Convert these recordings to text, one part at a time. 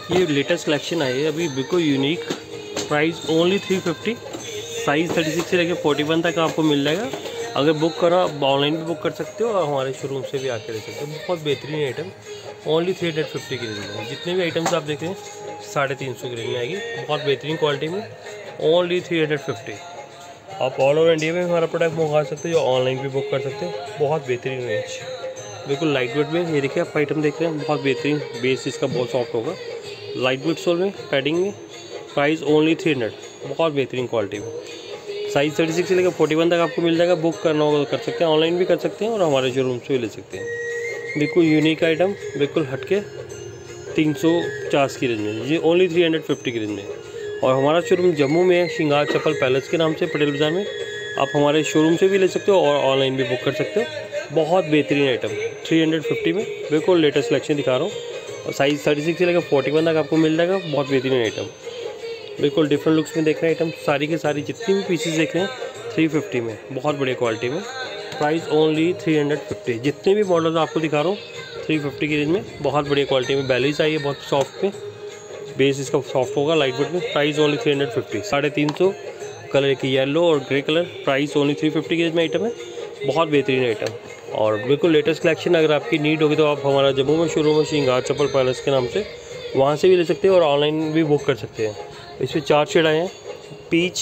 ये latest collection आई है अभी, बिल्कुल यूनिक। Price only 350। साइज़ 36 से लेकर 41 तक आपको मिल जाएगा। अगर बुक करो आप ऑनलाइन भी बुक कर सकते हो और हमारे शोरूम से भी आके ले सकते हो। बहुत बेहतरीन आइटम, ओनली 350 की रेंज में। जितने भी आइटम्स आप देख रहे हैं 350 की रेंज में आएगी। बहुत बेहतरीन क्वालिटी में, ओनली 350। आप ऑल ओवर इंडिया में हमारा प्रोडक्ट मंगवा सकते हो, ऑनलाइन भी बुक कर सकते हो। बहुत बेहतरीन रेंज, बिल्कुल लाइट वेट में। ये देखिए आप आइटम देख रहे हैं, बहुत बेहतरीन। बेस इसका बहुत सॉफ्ट होगा, लाइट वेट सोल में, पैडिंग में। Price only 300। बहुत बेहतरीन क्वालिटी में। साइज़ 36 से लेकर 41 तक आपको मिल जाएगा। बुक करना होगा तो कर सकते हैं, ऑनलाइन भी कर सकते हैं और हमारे शोरूम से भी ले सकते हैं। बिल्कुल यूनिक आइटम, बिल्कुल हटके 350 की रेंज में। ये ओनली 350 की रेंज में। और हमारा शोरूम जम्मू में है, श्रृंगार चप्पल पैलेस के नाम से, पटेल बाज़ार में। आप हमारे शोरूम से भी ले सकते हो और ऑनलाइन भी बुक कर सकते हो। बहुत बेहतरीन आइटम 350 में, बिल्कुल लेटेस्ट कलेक्शन दिखा रहा हूँ। और साइज़ 36 से लेकर 41 तक आपको मिल जाएगा। बहुत बेहतरीन आइटम, बिल्कुल डिफरेंट लुक्स में देख रहे हैं आइटम। सारी की सारी जितनी भी पीसेस देख रहे हैं 350 में, बहुत बढ़िया क्वालिटी में। Price only 350। जितने भी मॉडल्स आपको दिखा रहा हूँ 350 की रेंज में, बहुत बढ़िया क्वालिटी में। बैलेंस आई है बहुत सॉफ्ट में, बेस इसका सॉफ्ट होगा, लाइट वेट में। Price only 350। 350 कलर की येलो और ग्रे कलर। प्राइस ओनली 350 की रेंज में आइटम है। बहुत बेहतरीन आइटम और बिल्कुल लेटेस्ट कलेक्शन। अगर आपकी नीड होगी तो आप हमारा जम्मू में शोरूम है, श्रृंगार चप्पल पैलेस के नाम से, वहाँ से भी ले सकते हैं और ऑनलाइन भी बुक कर सकते हैं। इसमें 4 शेड आए हैं, पीच,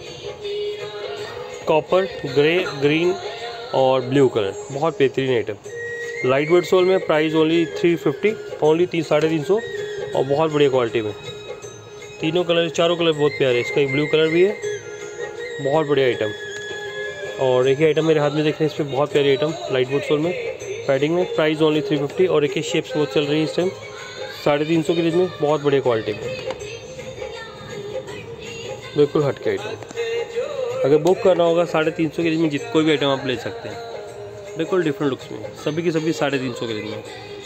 कॉपर, ग्रे, ग्रीन और ब्लू कलर। बहुत बेहतरीन आइटम, लाइट वेट सोल में। प्राइस ओनली 350, ओनली 350 और बहुत बढ़िया क्वालिटी में। तीनों कलर, चारों कलर बहुत प्यारे। इसका एक ब्लू कलर भी है, बहुत बढ़िया आइटम। और एक ही आइटम मेरे हाथ में देख रहे हैं, इसमें बहुत प्यारी आइटम, लाइट वेट सोल में, पैडिंग में। प्राइस ओनली 350 और एक ही शेप्स बहुत चल रही है इस टाइम 350 की रेंज में। बहुत बढ़िया क्वालिटी में, बिल्कुल हटके आइटम। अगर बुक करना होगा 350 की रेंज में कोई भी आइटम आप ले सकते हैं। बिल्कुल डिफरेंट लुक्स में, सभी की सभी 350 की रेंज में।